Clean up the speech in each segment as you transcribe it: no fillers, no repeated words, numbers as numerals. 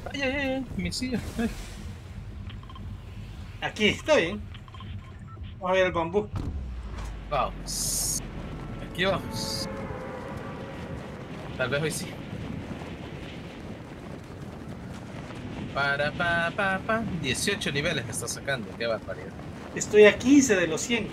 Ay, ay, ay, mi silla. Ay. Aquí, está bien. Vamos a ver el bambú. Vamos. Aquí vamos. Tal vez hoy sí. Pa. 18 niveles me está sacando. Qué barbaridad. Estoy a 15 de los 100.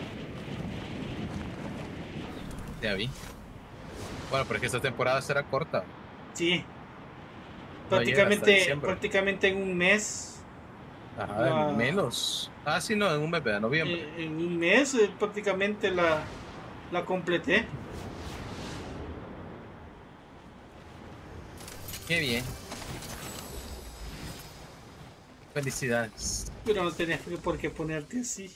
Ya vi. Bueno, porque esta temporada será corta. Sí, No llega hasta diciembre. prácticamente en un mes. Ajá, La, menos. Ah, sí, no, en un mes de noviembre. en un mes prácticamente la completé. Qué bien. Felicidades. Pero no tenés por qué ponerte así.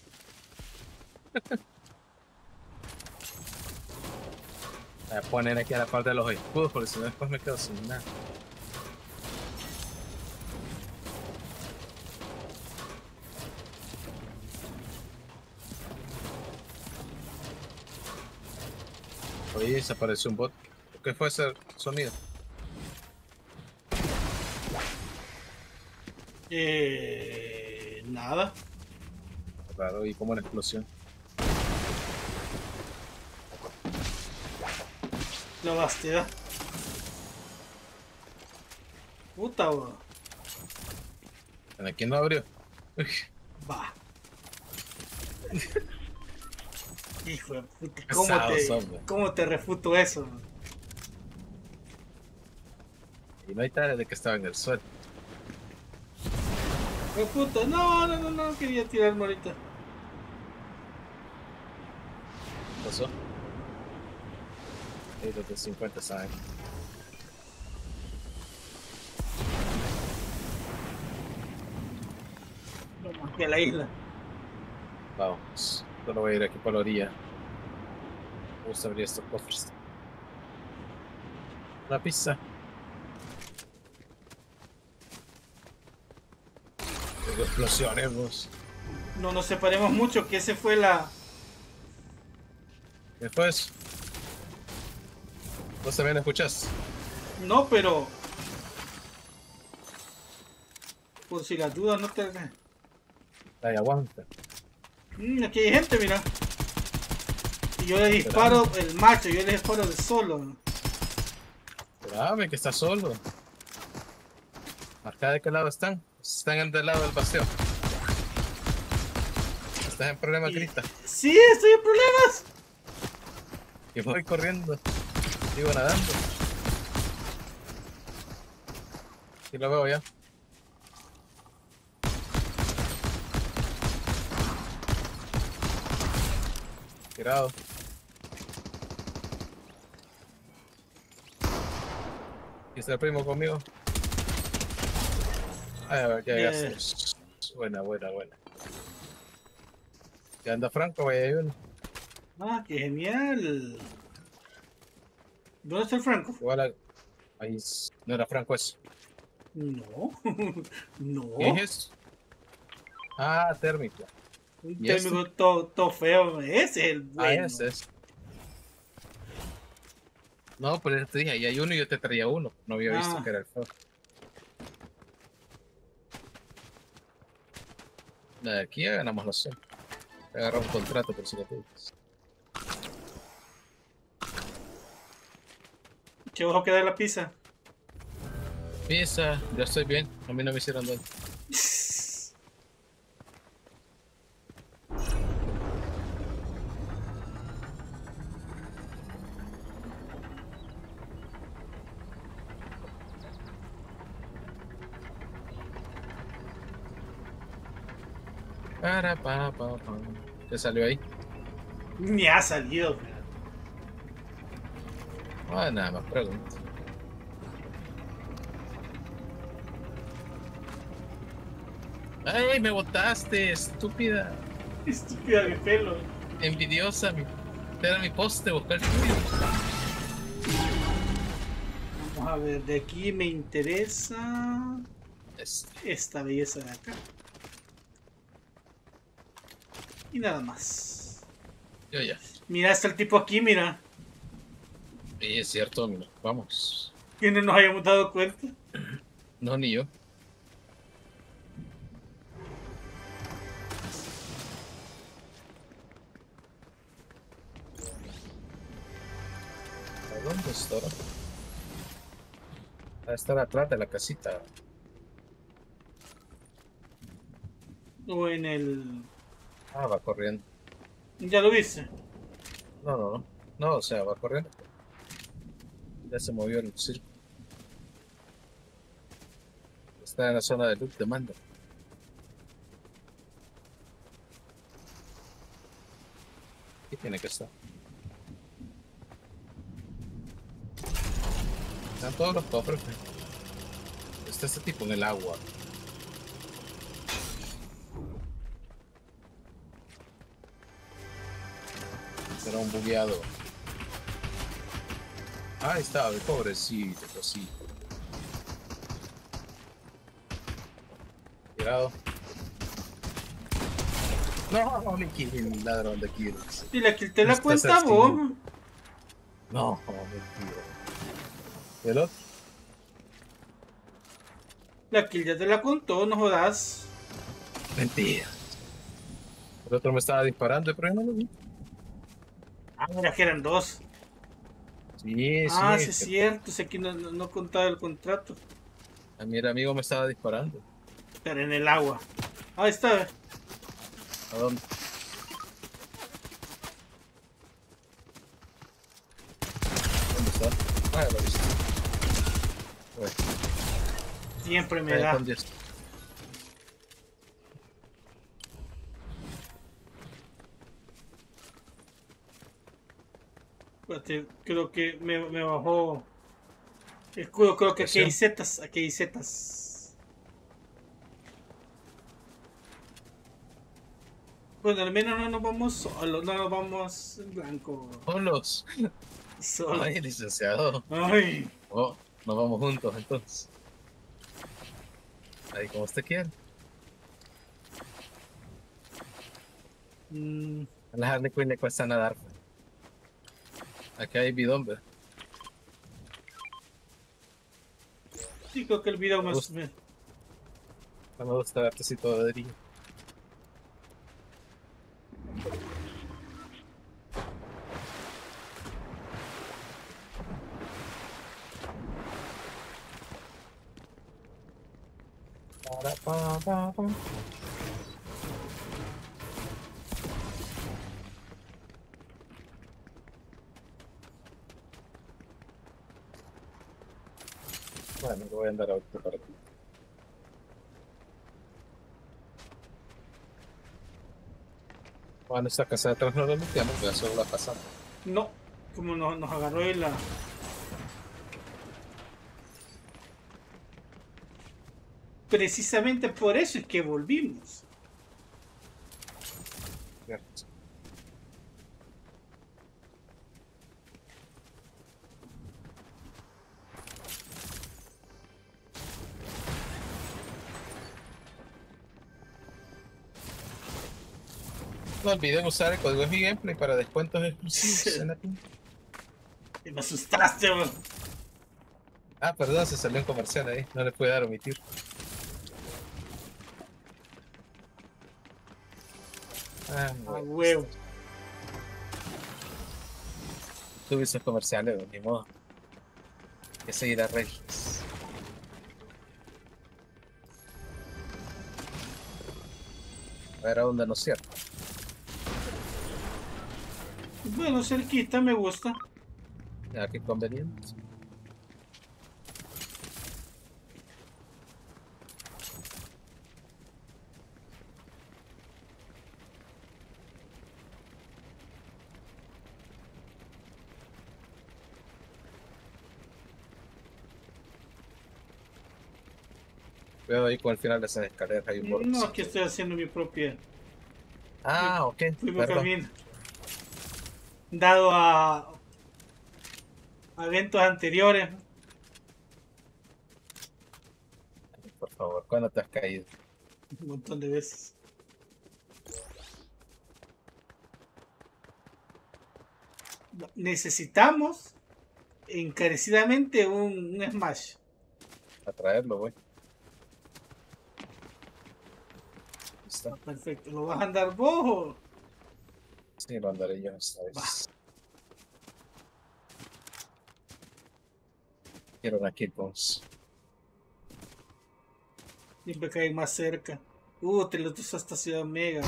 Voy a poner aquí a la parte de los escudos, porque si no después me quedo sin nada. Oye, se apareció un bot. ¿Qué fue ese sonido? Nada. Raro, y como una explosión. La vastedad. Puta, va. ¿Quién lo abrió? Va. Hijo de puta. Pesados, hombre. ¿Cómo te refuto eso? Y no hay tal de que estaba en el suelo. Hijo de puta. No, no, no, no. Quería tirarme ahorita. ¿Qué pasó? Y los de 50 saben. Vamos aquí a la isla. Vamos. Solo voy a ir aquí por la orilla. Vamos a abrir estos cofres. Una pizza. Tengo explosiones, vos. No nos separemos mucho, que ese fue la... ¿Qué fue eso? ¿Vos también escuchás? No, pero... Por si las dudas no te... Ahí aguanta. Aquí hay gente, mira. Y yo le Espérame. disparo el macho, yo le disparo el solo. Espérame, que está solo. ¿Marca de qué lado están? Están del lado del paseo. Estás en problemas, Y... grita. Sí, estoy en problemas. Que voy corriendo. Sigo nadando. Y lo veo ya. Tirado. Y está el primo conmigo. Ay, a ver, ya Eh, llegaste. Buena, buena, buena. ¿Ya anda Franco? Vaya, hay uno. qué genial. ¿Dónde está el Franco? Igual ahí no era Franco eso. No, ¿Qué es no. eso? Ah, térmico. Un ¿Y este? término todo feo. Ese es el Ah, bueno. ese es. No, pero te dije, ahí hay uno y yo te traía uno. No había visto Ah, que era el feo. La de aquí ya ganamos los 100. Agarra un contrato por si lo tienes. ¿qué ojo queda la pizza? Pisa, ya estoy bien. A mí no me hicieron daño. Pa. ¿Qué salió ahí? Me ha salido. Ah, nada más pregunto. ¡Ay, me botaste, estúpida! Estúpida de pelo. Envidiosa, era mi poste, buscar el tuyo. Vamos a ver, de aquí me interesa Este, esta belleza de acá. Y nada más. yo ya. Mira, está el tipo aquí, mira. Y es cierto, mira, vamos. Que no nos hayamos dado cuenta. No, ni yo. esto, ¿no? Va a estar atrás de la casita. O en el... Ah, va corriendo. ¿Ya lo viste? No, no, no. No, o sea, va corriendo. Ya se movió el circo. Está en la zona de loot de mando. Aquí tiene que estar. Están todos los cofres. Está este tipo en el agua. Será un bugueado. Ah, ahí estaba, pobrecito, cosito. Tirado. No, no, el ladrón de kills. Y la que te la Estás cuenta así. vos. No, mentira. ¿Y el otro? La kill ya te la contó, no jodas. Mentira. El otro me estaba disparando, pero yo no lo vi. Ah, mira que eran dos. Sí, Ah, sí. sí es cierto, sé que no contaba el contrato. A mi amigo me estaba disparando. Pero en el agua. Ahí está. ¿A dónde? ¿Dónde está? Ah, ya lo viste. Bueno, Siempre me ahí da. escondió esto. Espérate, creo que me bajó el escudo. Creo que aquí hay Presión. zetas. Aquí hay zetas. Bueno, al menos no nos vamos solos. No nos vamos en blanco. Solos. Solo. Ay, licenciado. Ay. Oh, nos vamos juntos entonces. Ahí como usted quiere. Mm, A la Harley Quinn le cuesta nadar. Aquí hay bidón, ¿verdad? sí, creo que el video Me más. gusta, no me gusta verte así todo de día. Para, pa. Bueno, lo voy a andar ahorita para ti. Bueno, esta casa de atrás no la limpiamos, voy a solo la pasamos. No, como nos agarró en la. Precisamente por eso es que volvimos. Cierto. No olviden usar el código de mi gameplay para descuentos exclusivos en la tienda. Y me asustaste, weón. Ah, perdón, se salió un comercial ahí, no le pude dar omitir. Ah, A bueno. huevo. Tuve esos comerciales, ni modo. Hay que seguir a reglas. A ver a dónde nos cierra. Bueno, cerquita me gusta. Ya, qué conveniente. Veo ahí con el final de esas escaleras hay un No, borde. aquí estoy haciendo mi propia. Ah, ok, Fuimos perdón. camino. Dado a eventos anteriores. Por favor, ¿cuándo te has caído? Un montón de veces. Necesitamos encarecidamente un Smash. A traerlo, güey. Ah, ¿Listo? perfecto. ¿Lo vas a andar vos o? Sí, lo andaré yo esta Va. vez. Quiero una Kickbox. Siempre caen más cerca. Te los dos hasta Ciudad Mega.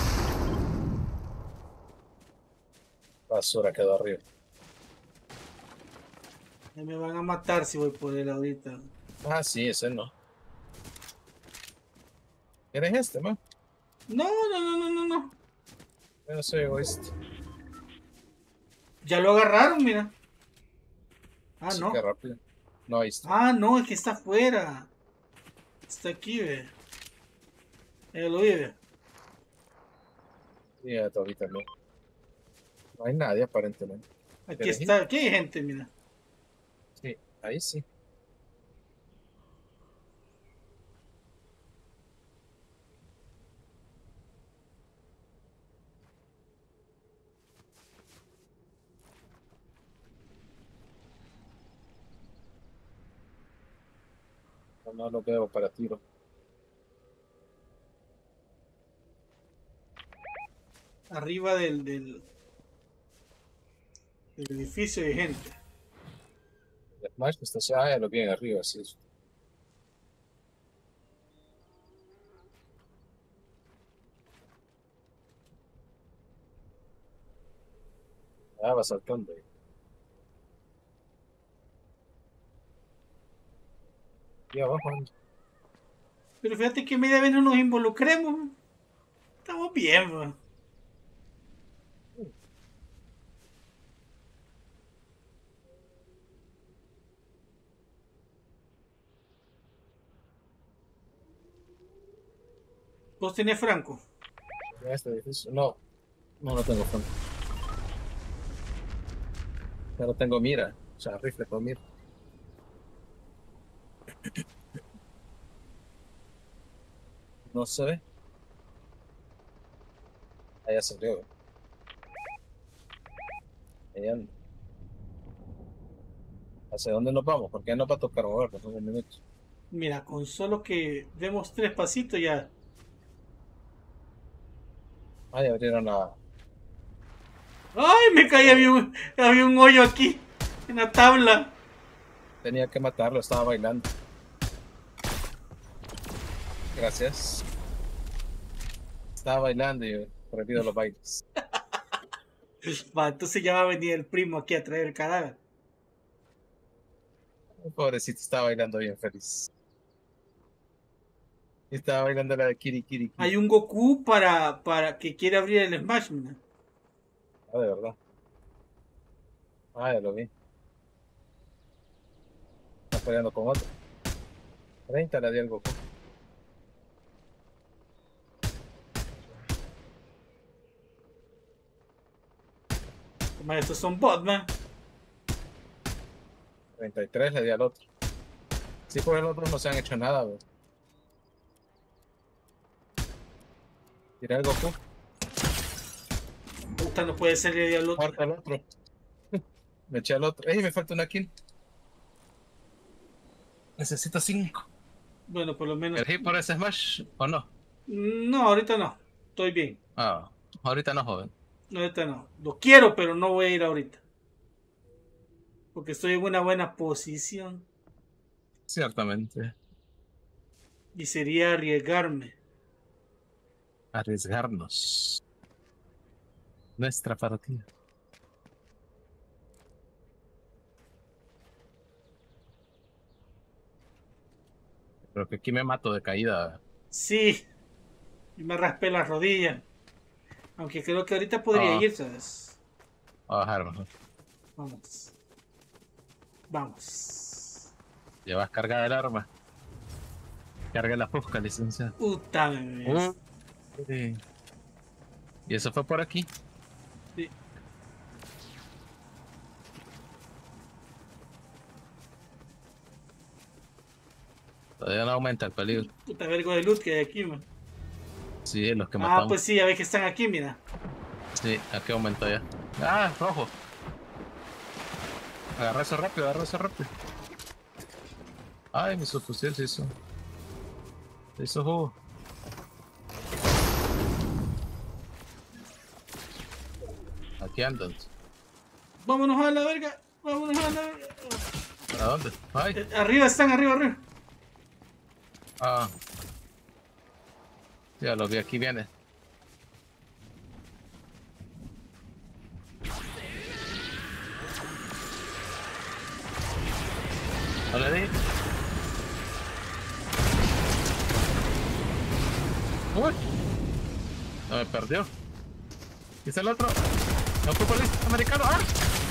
Basura quedó arriba. Ya me van a matar si voy por él ahorita. Ah, sí, ese no. ¿Eres este, man? No, no, no, no, no, no. Yo no soy egoísta. Ya lo agarraron, mira. Ah, Sí, no. qué rápido. No, ahí está. Ah, no, es que está afuera. Está aquí, ve. Ya lo vi, ve. Y ahorita no. No hay nadie aparentemente. Aquí ¿Quieres ir? está. Aquí hay gente, mira. Sí, ahí sí. No, no lo veo para tiro. Arriba del edificio de gente. Smash está ya lo bien arriba, sí. Ah, va saltando ahí. Y abajo anda. Pero fíjate que media vez no nos involucremos. Estamos bien, ve. ¿Vos tenés Franco? En este edificio. No, no tengo fondo. Pero tengo mira. O sea, rifle con mira. No se ve. Allá salió. Ahí anda. ¿Hacia dónde nos vamos? Porque ya nos va a tocar movernos en un minuto. Mira, con solo que demos 3 pasitos ya. Ah, ya abrieron la. ¡Ay! Me caí, Oh, había un hoyo aquí. En la tabla. tenía que matarlo, estaba bailando. Gracias. Estaba bailando y prohibido los bailes. Va, entonces ya va a venir el primo aquí a traer el cadáver. Pobrecito, estaba bailando bien feliz. Y estaba bailando la de Kiri Kiri Hay Kiri. un Goku para que quiere abrir el Smash, mira. Ah, de verdad. Ah, ya lo vi. Está peleando con otro. 30 le di al Goku. Toma, estos son bots, man. 33 le di al otro. Sí, por el otro no se han hecho nada, güey. Tiré al Goku. Puta, no puede ser el diablo. Muerto al otro. Me eché al otro. ¡Ey! Me falta una kill. Necesito 5. Bueno, por lo menos. ¿Querés ir por ese Smash o no? No, ahorita no. Estoy bien. Ah, ahorita no, joven. Ahorita no. Lo quiero, pero no voy a ir ahorita. Porque estoy en una buena posición. Ciertamente. Y sería arriesgarme. Arriesgarnos. Nuestra partida. Pero que aquí me mato de caída. Sí. Y me raspé las rodillas. Aunque creo que ahorita podría Ah, ir, ¿sabes? a bajar mejor. Vamos. Vamos. Llevas cargada el arma. Carga la fusca, licenciado. Puta, bebés. Sí. Y eso fue por aquí. Sí. Todavía no aumenta el peligro. Puta vergo de loot que hay aquí, man. Sí, los que Ah, matamos. pues sí, ya ves que están aquí, mira. Sí, aquí aumentó ya. Ah, rojo. Agarra eso rápido, agarra eso rápido. Ay, mi subfusil se hizo. Se hizo jugo. Aquí andan. Vámonos a la verga. Vámonos a la verga. ¿A dónde? Ay. Arriba están, arriba. Ah. Ya lo vi, aquí viene. ¿No le di? Uy. No me perdió. ¿Y es el otro? ¿No futbolista americano? ¡Ah!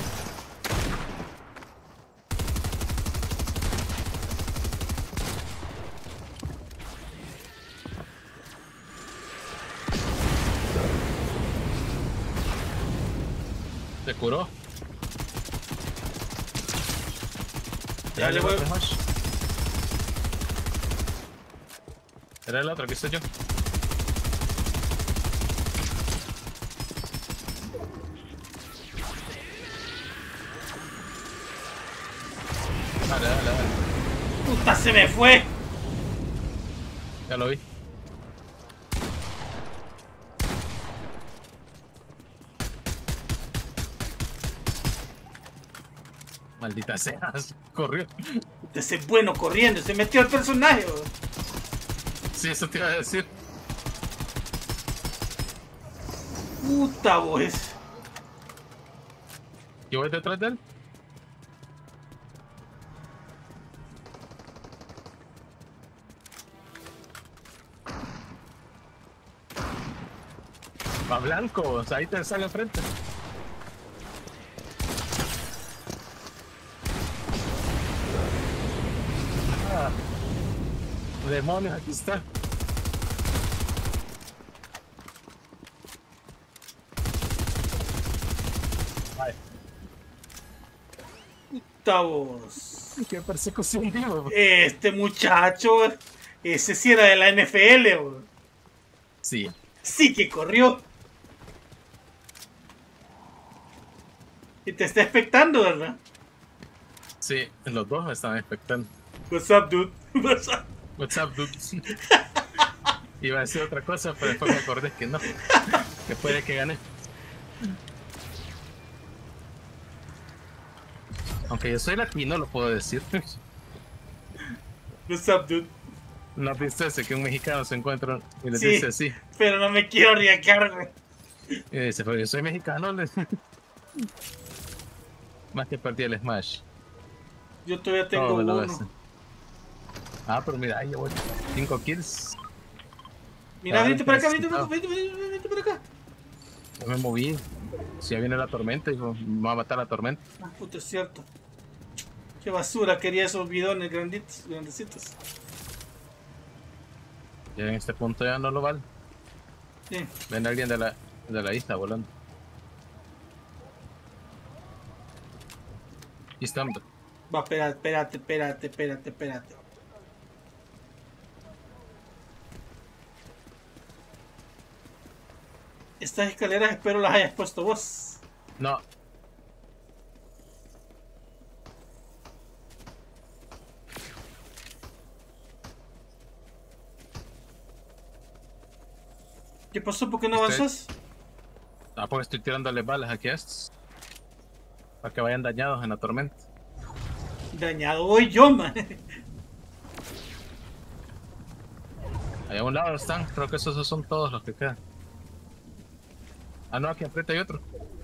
Se curó. Ya le llegó voy. el Smash. Era el otro, aquí estoy yo. Dale. Puta, se me fue. Ya lo vi. Maldita sea, corrió. Ese bueno corriendo, se metió el personaje. Bro. Sí, eso te iba a decir. Puta, pues. Yo voy detrás de él. Va blanco, o sea, ahí te sale enfrente. Ah, demonios, aquí está. Ay, Puta, vos. qué persecución, digo. Este muchacho, ese sí era de la NFL, bro. Sí, Sí que corrió. Y te está expectando, ¿verdad? sí, los dos me estaban expectando. What's up, dude? What's up? What's up, dude? Iba a decir otra cosa, pero después me acordé que no. Que puede que gane. Aunque yo soy latino, lo puedo decir. What's up, dude? ¿No viste ese que un mexicano se encuentra y le Sí, dice así? pero no me quiero arriesgar, güey. Y dice, pero yo soy mexicano. Más que perdí el Smash. Yo todavía tengo Todo me lo uno. hace. Ah, pero mira, ahí llevo 5 kills. Mira, Ah, vente para acá, necesitado. vente para acá. Yo me moví. Si ya viene la tormenta, hijo, me va a matar la tormenta. Ah, puta, es cierto. Qué basura, quería esos bidones grandecitos. Ya en este punto ya no lo vale. Sí. Ven alguien de la isla volando. Y están. Va, espérate. Estas escaleras espero las hayas puesto vos. No. ¿Qué pasó? ¿Por qué no Estoy- avanzas? Ah, porque estoy tirándole balas aquí a estos. Para que vayan dañados en la tormenta. Dañado voy yo, man. Allá a un lado están. Creo que esos son todos los que quedan. Ah, no, aquí enfrente hay otro.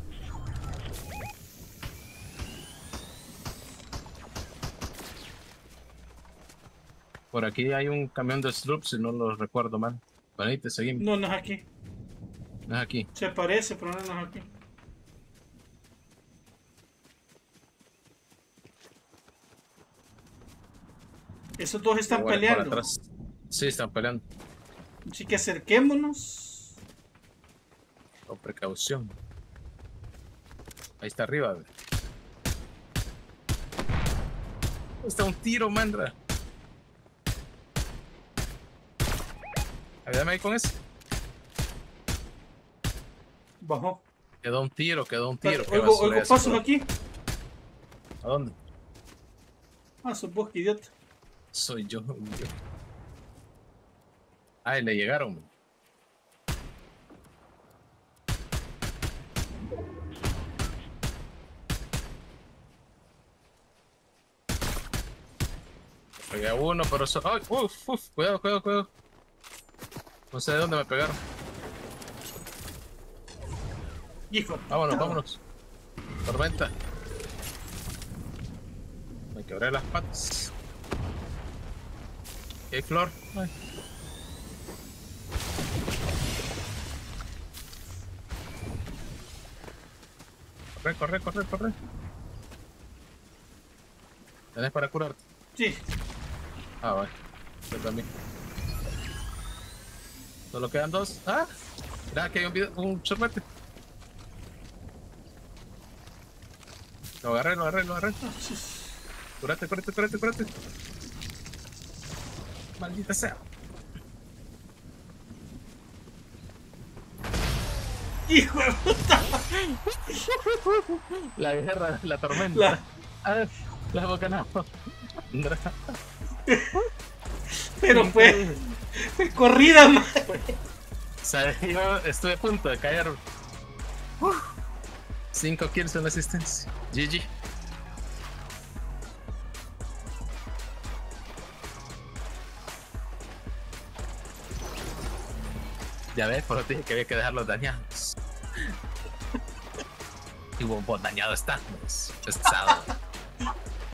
Por aquí hay un camión de slurps, si no lo recuerdo mal. Bueno, ahí te seguimos. No, no es aquí. No es aquí. Se parece, pero no es aquí. Esos dos están Igual por peleando. atrás. Sí, están peleando. Así que acerquémonos. Con precaución. Ahí está arriba. Ve. Está un tiro, mandra. Ayúdame ahí con eso. Bajó. Quedó un tiro. Qué Oigo basura es pasos eso. aquí. ¿A dónde? Ah, sos vos, que idiota. Soy yo. Ay, le llegaron. Pegué a uno, pero eso. ¡Ay! ¡Uf! Cuidado, cuidado, cuidado. No sé de dónde me pegaron. Hijo. Vámonos, vámonos. Tormenta. Me quebré las patas. ¿Qué hay flor? Ay. Corre, corre, corre, corre. ¿Tenés para curarte? Sí. Ah, vale. Yo también. Solo quedan dos. ¡Ah! Mira, que hay un sorbete. Lo agarré, lo agarré, lo agarré. Cúrate, cúrate, cúrate, cúrate. Maldita sea. Hijo de puta. La guerra, la tormenta. La- La bocanada. Pero fue corrida, man. ¿Sabes? Yo estuve a punto de caer. 5 kills en la asistencia. GG. Ya ves, por eso te dije que había que dejarlos dañados. Y vos dañado está. Pesado.